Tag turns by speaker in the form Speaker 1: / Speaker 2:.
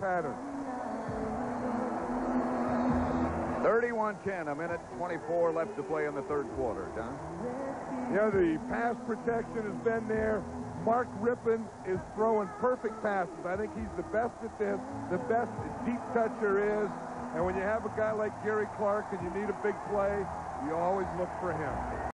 Speaker 1: pattern.
Speaker 2: 31-10, a minute 24 left to play in the third quarter. Don?
Speaker 1: Yeah, the pass protection has been there. Mark Rypien is throwing perfect passes. I think he's the best at this, the best deep touch there is. And when you have a guy like Gary Clark and you need a big play, you always look for him.